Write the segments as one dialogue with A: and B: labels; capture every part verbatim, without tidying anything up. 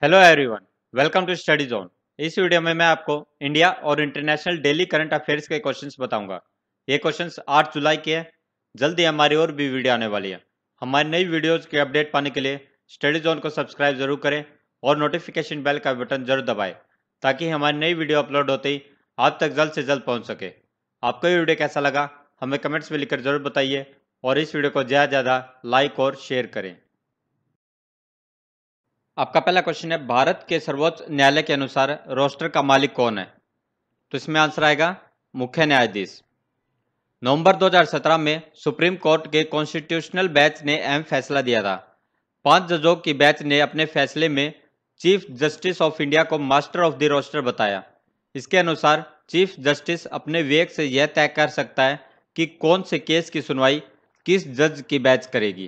A: Hello everyone, welcome to study zone. इस video में मैं आपको इंडिया और इंटरनेशनल डेली करंट अफेयर्स के क्वेश्चंस बताऊंगा। ये क्वेश्चंस आठ जुलाई के हैं। जल्दी हमारी और भी वीडियो आने वाली है। हमारी नई वीडियोस के अपडेट पाने के लिए स्टडी जोन को सब्सक्राइब जरूर करें और नोटिफिकेशन बेल का बटन जरूर दबाएं ताकि हमारी नई वीडियो अपलोड होते ही आप तक जल्द से जल्द पहुँच सके। आपको ये वीडियो कैसा लगा हमें कमेंट्स में लिखकर जरूर बताइए और इस वीडियो को ज़्यादा ज़्यादा लाइक और शेयर करें। आपका पहला क्वेश्चन है, भारत के सर्वोच्च न्यायालय के अनुसार रोस्टर का मालिक कौन है? तो इसमें आंसर आएगा मुख्य न्यायाधीश। नवंबर दो हज़ार सत्रह में सुप्रीम कोर्ट के कॉन्स्टिट्यूशनल बेंच ने अहम फैसला दिया था। पांच जजों की बेंच ने अपने फैसले में चीफ जस्टिस ऑफ इंडिया को मास्टर ऑफ द रोस्टर बताया। इसके अनुसार चीफ जस्टिस अपने विवेक से यह तय कर सकता है कि कौन से केस की सुनवाई किस जज की बेंच करेगी।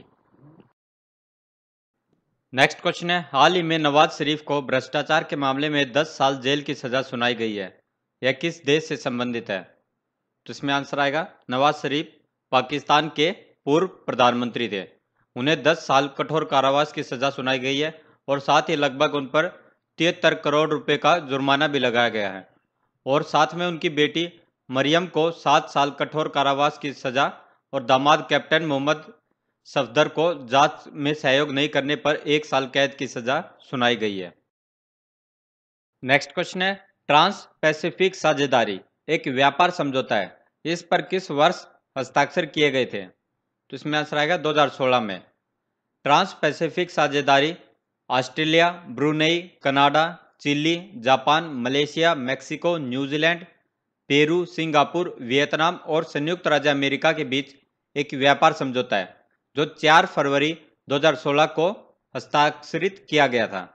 A: नेक्स्ट क्वेश्चन है, हाल ही में नवाज शरीफ को भ्रष्टाचार के मामले में दस साल जेल की सजा सुनाई गई है। यह किस देश से संबंधित है? तो इसमें आंसर आएगा नवाज शरीफ पाकिस्तान के पूर्व प्रधानमंत्री थे। उन्हें दस साल कठोर कारावास की सजा सुनाई गई है और साथ ही लगभग उन पर तिहत्तर करोड़ रुपए का जुर्माना भी लगाया गया है। और साथ में उनकी बेटी मरियम को सात साल कठोर कारावास की सजा और दामाद कैप्टन मोहम्मद सफदर को जांच में सहयोग नहीं करने पर एक साल कैद की सजा सुनाई गई है। नेक्स्ट क्वेश्चन है, ट्रांस पैसिफिक साझेदारी एक व्यापार समझौता है। इस पर किस वर्ष हस्ताक्षर किए गए थे? तो इसमें आंसर आएगा दो हज़ार सोलह में। ट्रांस पैसिफिक साझेदारी Australia, Brunei, Canada, Chile, Japan, Malaysia, Mexico, New Zealand, Peru, Singapore, Vietnam और संयुक्त राज्य अमेरिका के बीच एक व्यापार समझौता है जो चार फरवरी दो हज़ार सोलह को हस्ताक्षरित किया गया था।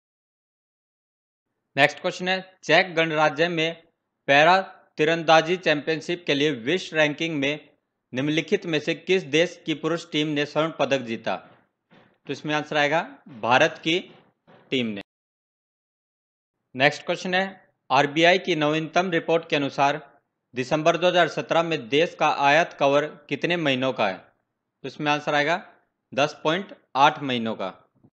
A: नेक्स्ट क्वेश्चन है, चेक गणराज्य में पैरा तीरंदाजी चैंपियनशिप के लिए विश्व रैंकिंग में निम्नलिखित में से किस देश की पुरुष टीम ने स्वर्ण पदक जीता? तो इसमें आंसर आएगा भारत की टीम ने। नेक्स्ट क्वेश्चन है, आरबीआई की नवीनतम रिपोर्ट के अनुसार दिसंबर दो हज़ार सत्रह में देश का आयात कवर कितने महीनों का है? तो इसमें आंसर आएगा दस पॉइंट आठ महीनों का।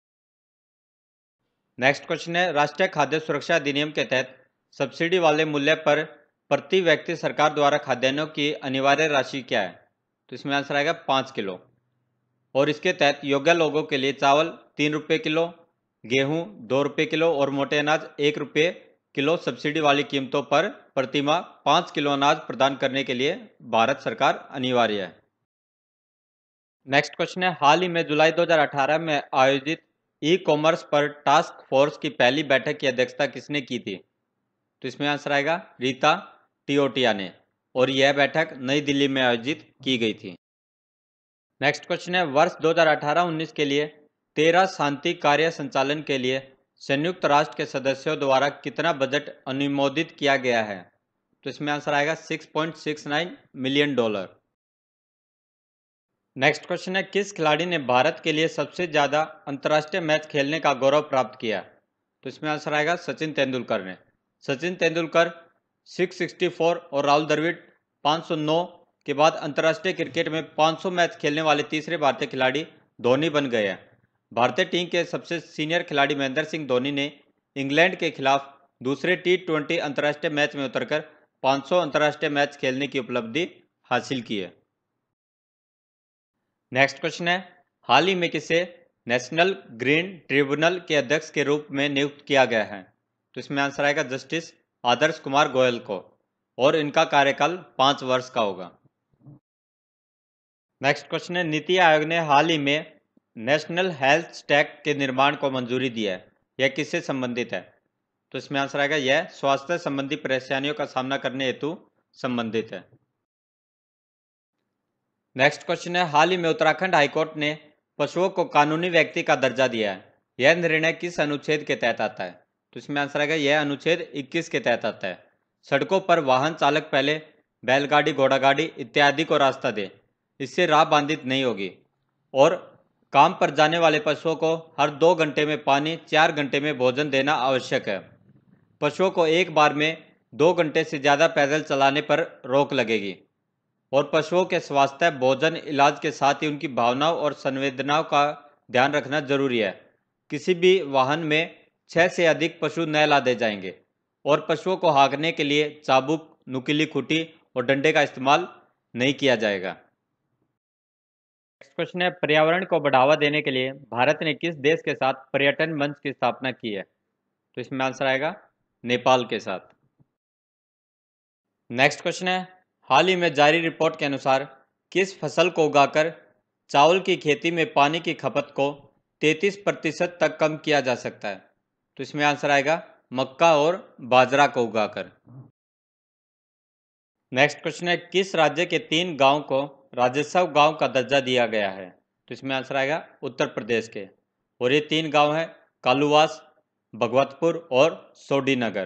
A: नेक्स्ट क्वेश्चन है, राष्ट्रीय खाद्य सुरक्षा अधिनियम के तहत सब्सिडी वाले मूल्य पर प्रति व्यक्ति सरकार द्वारा खाद्यान्नों की अनिवार्य राशि क्या है? तो इसमें आंसर आएगा पाँच किलो। और इसके तहत योग्य लोगों के लिए चावल तीन रुपये किलो, गेहूं दो रुपये किलो और मोटे अनाज एक रुपये किलो सब्सिडी वाली कीमतों पर प्रतिमाह पाँच किलो अनाज प्रदान करने के लिए भारत सरकार अनिवार्य है। नेक्स्ट क्वेश्चन है, हाल ही में जुलाई दो हज़ार अठारह में आयोजित ई कॉमर्स पर टास्क फोर्स की पहली बैठक की अध्यक्षता किसने की थी? तो इसमें आंसर आएगा रीता टियोटिया ने और यह बैठक नई दिल्ली में आयोजित की गई थी। नेक्स्ट क्वेश्चन है, वर्ष दो हज़ार अठारह उन्नीस के लिए तेरह शांति कार्य संचालन के लिए संयुक्त राष्ट्र के सदस्यों द्वारा कितना बजट अनुमोदित किया गया है? तो इसमें आंसर आएगा छह पॉइंट छह नौ मिलियन डॉलर। नेक्स्ट क्वेश्चन है, किस खिलाड़ी ने भारत के लिए सबसे ज्यादा अंतर्राष्ट्रीय मैच खेलने का गौरव प्राप्त किया? तो इसमें आंसर आएगा सचिन तेंदुलकर ने। सचिन तेंदुलकर छह सौ चौंसठ और राहुल द्रविड़ पाँच सौ नौ के बाद अंतर्राष्ट्रीय क्रिकेट में पाँच सौ मैच खेलने वाले तीसरे भारतीय खिलाड़ी धोनी बन गए हैं। भारतीय टीम के सबसे सीनियर खिलाड़ी महेंद्र सिंह धोनी ने इंग्लैंड के खिलाफ दूसरे टी ट्वेंटी अंतर्राष्ट्रीय मैच में उतरकर पाँच सौ अंतर्राष्ट्रीय मैच खेलने की उपलब्धि हासिल की है। नेक्स्ट क्वेश्चन है, हाल ही में किसे नेशनल ग्रीन ट्रिब्यूनल के अध्यक्ष के रूप में नियुक्त किया गया है? तो इसमें आंसर आएगा जस्टिस आदर्श कुमार गोयल को और इनका कार्यकाल पाँच वर्ष का होगा। नेक्स्ट क्वेश्चन है, नीति आयोग ने हाल ही में नेशनल हेल्थ स्टैक के निर्माण को मंजूरी दी है। यह किससे संबंधित है? तो इसमें आंसर आएगा यह स्वास्थ्य संबंधी परेशानियों का सामना करने हेतु संबंधित है। नेक्स्ट क्वेश्चन है, हाल ही में उत्तराखंड हाईकोर्ट ने पशुओं को कानूनी व्यक्ति का दर्जा दिया है। यह निर्णय किस अनुच्छेद के तहत आता है? तो इसमें आंसर आएगा यह अनुच्छेद इक्कीस के तहत आता है। सड़कों पर वाहन चालक पहले बैलगाड़ी, घोड़ागाड़ी इत्यादि को रास्ता दे, इससे राह बाधित नहीं होगी। और काम पर जाने वाले पशुओं को हर दो घंटे में पानी, चार घंटे में भोजन देना आवश्यक है। पशुओं को एक बार में दो घंटे से ज़्यादा पैदल चलाने पर रोक लगेगी। और पशुओं के स्वास्थ्य, भोजन, इलाज के साथ ही उनकी भावनाओं और संवेदनाओं का ध्यान रखना जरूरी है। किसी भी वाहन में छह से अधिक पशु न लादे जाएंगे और पशुओं को हाँकने के लिए चाबुक, नुकीली खूंटी और डंडे का इस्तेमाल नहीं किया जाएगा। नेक्स्ट क्वेश्चन है, पर्यावरण को बढ़ावा देने के लिए भारत ने किस देश के साथ पर्यटन मंच की स्थापना की है? तो इसमें आंसर आएगा नेपाल के साथ। नेक्स्ट क्वेश्चन है, हाल ही में जारी रिपोर्ट के अनुसार किस फसल को उगाकर चावल की खेती में पानी की खपत को तैंतीस प्रतिशत तक कम किया जा सकता है? तो इसमें आंसर आएगा मक्का और बाजरा को उगाकर। नेक्स्ट क्वेश्चन है, किस राज्य के तीन गांव को राज्योत्सव गांव का दर्जा दिया गया है? तो इसमें आंसर आएगा उत्तर प्रदेश के, और ये तीन गांव हैं कालुवास, भगवतपुर और सोडीनगर।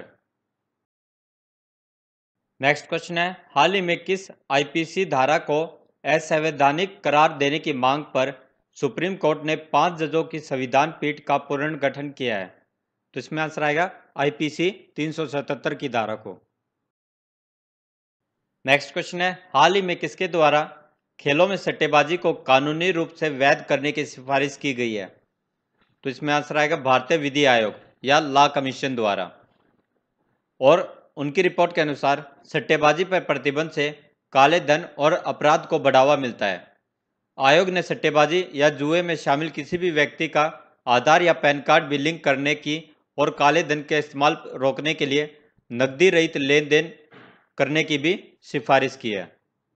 A: नेक्स्ट क्वेश्चन है, हाल ही में किस आईपीसी धारा को असंवैधानिक करार देने की मांग पर सुप्रीम कोर्ट ने पांच जजों की संविधान पीठ का पुनर्गठन किया है? तो इसमें आंसर आएगा आईपीसी तीन सौ सतहत्तर की धारा को। नेक्स्ट क्वेश्चन है, हाल ही में किसके द्वारा खेलों में सट्टेबाजी को कानूनी रूप से वैध करने की सिफारिश की गई है? तो इसमें आंसर आएगा भारतीय विधि आयोग या लॉ कमीशन द्वारा, और उनकी रिपोर्ट के अनुसार सट्टेबाजी पर प्रतिबंध से काले धन और अपराध को बढ़ावा मिलता है। आयोग ने सट्टेबाजी या जुए में शामिल किसी भी व्यक्ति का आधार या पैन कार्ड भी लिंक करने की और काले धन के इस्तेमाल रोकने के लिए नकदी रहित लेन देन करने की भी सिफारिश की है।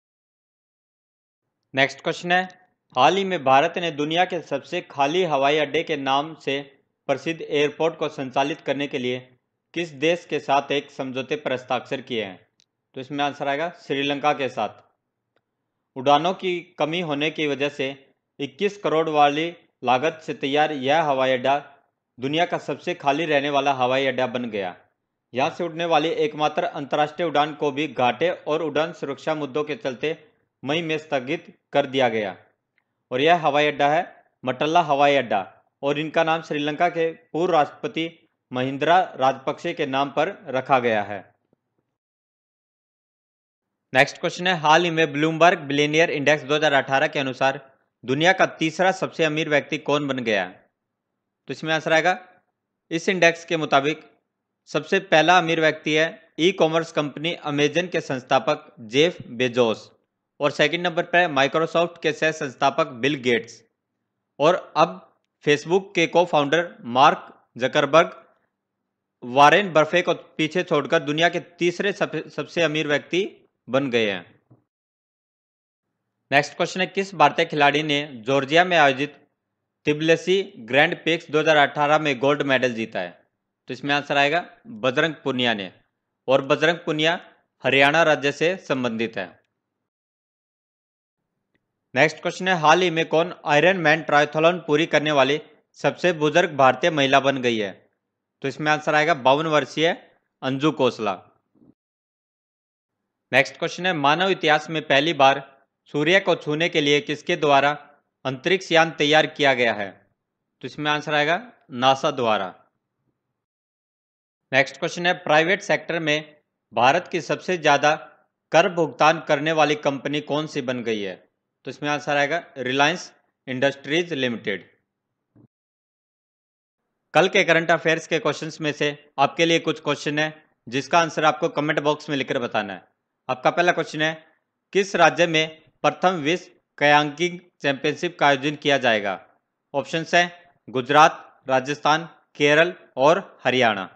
A: नेक्स्ट क्वेश्चन है, हाल ही में भारत ने दुनिया के सबसे खाली हवाई अड्डे के नाम से प्रसिद्ध एयरपोर्ट को संचालित करने के लिए किस देश के साथ एक समझौते पर हस्ताक्षर किए हैं? तो इसमें आंसर आएगा श्रीलंका के साथ। उड़ानों की कमी होने की वजह से इक्कीस करोड़ वाली लागत से तैयार यह हवाई अड्डा दुनिया का सबसे खाली रहने वाला हवाई अड्डा बन गया। यहाँ से उड़ने वाली एकमात्र अंतर्राष्ट्रीय उड़ान को भी घाटे और उड़ान सुरक्षा मुद्दों के चलते मई में स्थगित कर दिया गया, और यह हवाई अड्डा है मटल्ला हवाई अड्डा, और इनका नाम श्रीलंका के पूर्व राष्ट्रपति महिंद्रा राजपक्षे के नाम पर रखा गया है। नेक्स्ट क्वेश्चन है, हाल ही में ब्लूमबर्ग बिलियनियर इंडेक्स दो हज़ार अठारह के अनुसार दुनिया का तीसरा सबसे अमीर व्यक्ति कौन बन गया है? तो इसमें आंसर आएगा, इस इंडेक्स के मुताबिक सबसे पहला अमीर व्यक्ति है ई कॉमर्स कंपनी अमेजन के संस्थापक जेफ बेजोस, और सेकंड नंबर पर माइक्रोसॉफ्ट के सह संस्थापक बिल गेट्स, और अब फेसबुक के co founder Mark Zuckerberg Warren Buffett को पीछे छोड़कर दुनिया के तीसरे सबसे अमीर व्यक्ति बन गए हैं। नेक्स्ट क्वेश्चन है, किस भारतीय खिलाड़ी ने जॉर्जिया में आयोजित तिब्लिसी ग्रैंड प्रिक्स दो हज़ार अठारह में गोल्ड मेडल जीता है? तो इसमें आंसर आएगा बजरंग पुनिया ने, और बजरंग पुनिया हरियाणा राज्य से संबंधित है। नेक्स्ट क्वेश्चन है, हाल ही में कौन आयरन मैन ट्रायथलॉन पूरी करने वाली सबसे बुजुर्ग भारतीय महिला बन गई है? तो इसमें आंसर आएगा बावन वर्षीय अंजू कोसला। नेक्स्ट क्वेश्चन है, मानव इतिहास में पहली बार सूर्य को छूने के लिए किसके द्वारा अंतरिक्ष यान तैयार किया गया है? तो इसमें आंसर आएगा नासा द्वारा। नेक्स्ट क्वेश्चन है, प्राइवेट सेक्टर में भारत की सबसे ज्यादा कर भुगतान करने वाली कंपनी कौन सी बन गई है? तो इसमें आंसर आएगा रिलायंस इंडस्ट्रीज लिमिटेड। कल के करंट अफेयर्स के क्वेश्चंस में से आपके लिए कुछ क्वेश्चन है जिसका आंसर आपको कमेंट बॉक्स में लिखकर बताना है। आपका पहला क्वेश्चन है, किस राज्य में प्रथम विश्व कयाकिंग चैंपियनशिप का आयोजन किया जाएगा? ऑप्शन है गुजरात, राजस्थान, केरल और हरियाणा।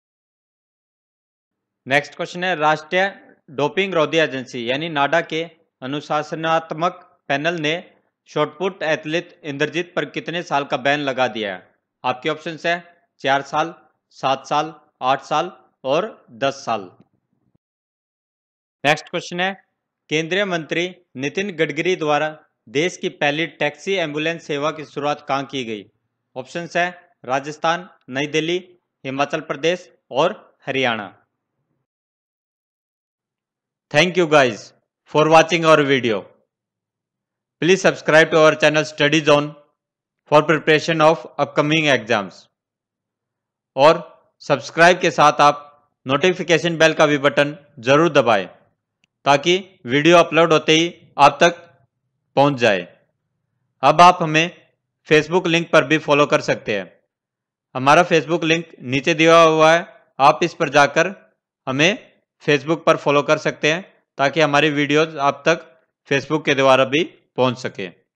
A: नेक्स्ट क्वेश्चन है, राष्ट्रीय डोपिंग रोधी एजेंसी यानी नाडा के अनुशासनात्मक पैनल ने शॉटपुट एथलीट इंद्रजीत पर कितने साल का बैन लगा दिया है? आपके ऑप्शन है चार साल, सात साल, आठ साल और दस साल। नेक्स्ट क्वेश्चन है, केंद्रीय मंत्री नितिन गडकरी द्वारा देश की पहली टैक्सी एम्बुलेंस सेवा की शुरुआत कहां की गई? ऑप्शन है राजस्थान, नई दिल्ली, हिमाचल प्रदेश और Haryana. Thank you guys for watching our video. Please subscribe to our channel study zone for preparation of upcoming exams, और सब्सक्राइब के साथ आप नोटिफिकेशन बेल का भी बटन जरूर दबाएं ताकि वीडियो अपलोड होते ही आप तक पहुंच जाए। अब आप हमें फेसबुक लिंक पर भी फॉलो कर सकते हैं। हमारा फेसबुक लिंक नीचे दिया हुआ है, आप इस पर जाकर हमें फेसबुक पर फॉलो कर सकते हैं ताकि हमारी वीडियोस आप तक फेसबुक के द्वारा भी पहुंच सके।